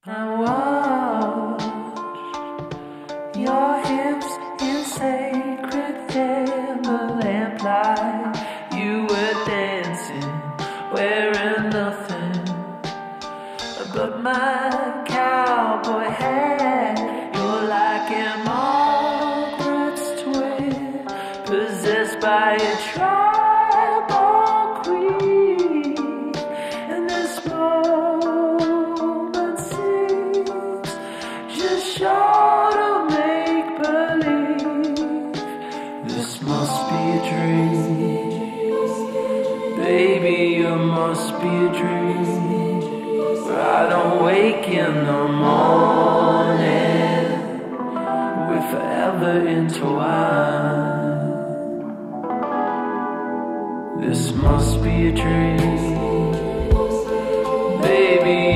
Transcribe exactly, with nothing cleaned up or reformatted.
I watch your hips in sacred amber lamplight. You were dancing, wearing nothing but my cowboy hat. You're like a Margaret's twin, possessed by a tribal queen. And this moment seems just short of make believe. This must be a dream, baby, you must be a dream. Where I don't wake in the morning, we're forever intertwined. This must be a dream, baby.